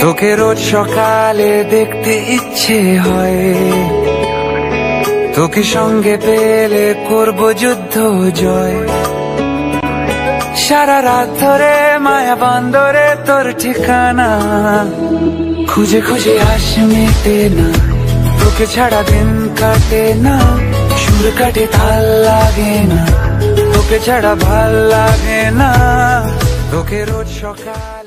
তোকে রোজ সকালে দেখতে ইচ্ছে হয়, তোকে সঙ্গে পেলে করব যুদ্ধ জয়। সারা রাত ধরে মায়া বন্দরে তোর ঠিকানা খুঁজে খুঁজে আস মেটে না, তোকে ছাড়া দিন কাটে না, সুর কাটে তাল লাগে না, তোকে ছাড়া ভাল লাগে না। তোকে রোজ সকাল